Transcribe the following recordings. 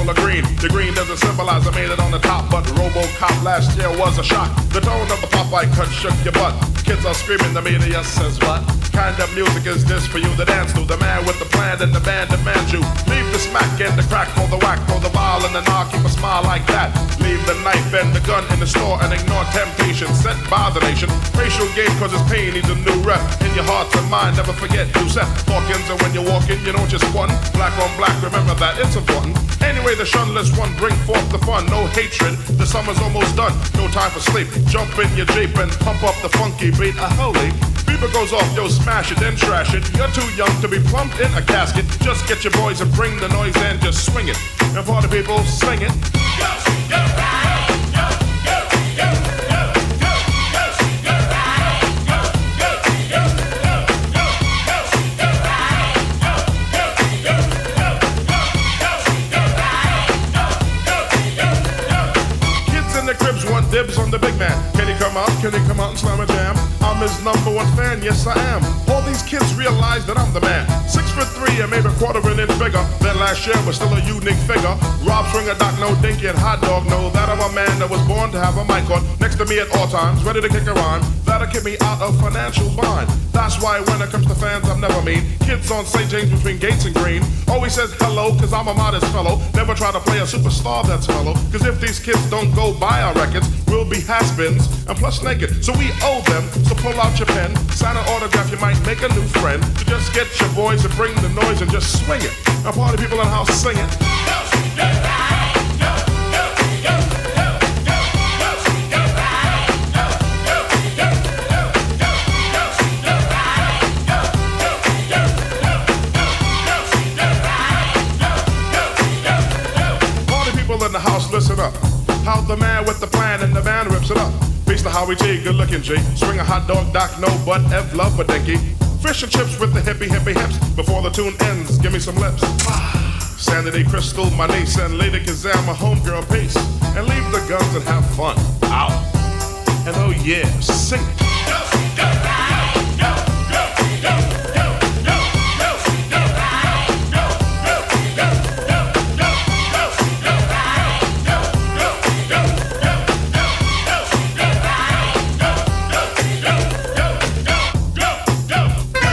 full of green. The green doesn't symbolize I made it on the top, but RoboCop last year was a shock. The tone of the Popeye cut shook your butt. Kids are screaming, the media says what? Kind of music is this for you to dance to? The man with the plan and the band demands you. Leave the smack and the crack for the whack, throw the vial and the knock, keep a smile like that. Leave the knife and the gun in the store and ignore temptation set by the nation. Racial game cause his pain needs a new rep. In your heart and mind, never forget you set Hawkins, and when you're walking, you don't just one. Black on black, remember that, it's important. Anyway, the shunless one, bring forth the fun. No hatred, the summer's almost done. No time for sleep, jump in your Jeep and pump up the funky beat. Holy, beeper goes off, yo, smash it, then trash it. You're too young to be plumped in a casket. Just get your boys and bring the noise and just swing it. And party people, sing it. Go, go, ride. Go, go, go, go, go, go, go, ride. Go, go, go, go, go, go, go, ride. Go, go, go, go, go, go, ride. Go, go, go, go. Kids in the cribs want dibs on the big man. Can he come out? Can he come out and slam a jam? I'm his #1 fan, yes I am. All these kids realize that I'm the man. 6'3" and maybe a quarter of an inch bigger than last year, but still a unique figure. Rob Swinger, Doc, no dinky, and hot dog know that I'm a man that was born to have a mic on next to me at all times, ready to kick a rhyme that'll keep me out of financial bind. That's why when it comes to fans, I'm never mean. Kids on St. James between Gates and Green always says hello, cause I'm a modest fellow. Never try to play a superstar that's mellow, cause if these kids don't go buy our records, we'll be has-beens and plus naked. So we owe them, so pull out your pen, sign an autograph, you might make a new friend. So just get your boys to bring the noise and just swing it. Now party people in the house sing it. Go, go, ride. Go, go, go, go, go, go, go, ride. Go, go, go, go, go, go, go, ride. Go, go, go, go, go, go, ride. Go, go, go, go. Party people in the house, listen up. How the man with the plan and the band rips it up. Peace to Howie T, good looking G. Swing a hot dog, Doc, no butt, F love a dinky. Fish and chips with the hippie hips. Before the tune ends, give me some lips. Sanity Crystal, my niece, and Lady Kazam, my homegirl, peace. And leave the guns and have fun. Out. And oh yeah, sing it. Go, go, ride. Go, go, go, go, go, go, go, ride. Go, go, go, go, go, go, go, ride. Go, go, go, go, go, go, go, ride. Go, go, go, go, go, go, go.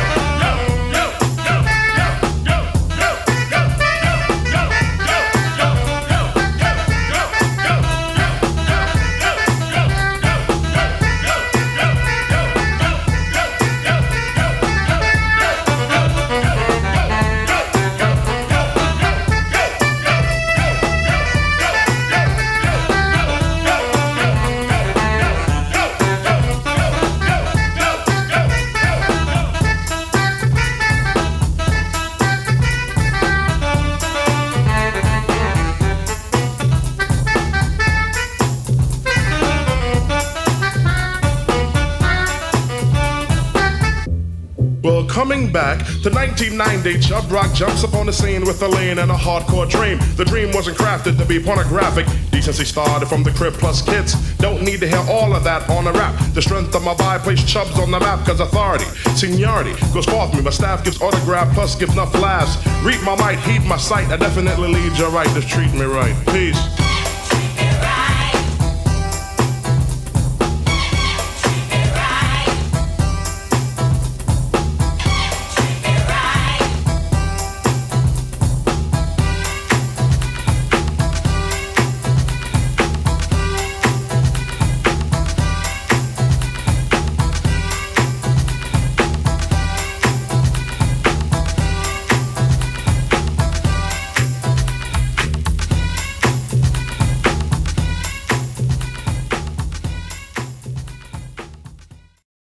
Well, coming back to 1990, Chubb Rock jumps up on the scene with a lean and a hardcore dream. The dream wasn't crafted to be pornographic. Decency started from the crib plus kids. Don't need to hear all of that on a rap. The strength of my vibe placed Chubbs on the map, cause authority, seniority goes forth me. My staff gives autograph plus gives enough laughs. Read my might, heed my sight. I definitely lead you right, just treat me right. Peace.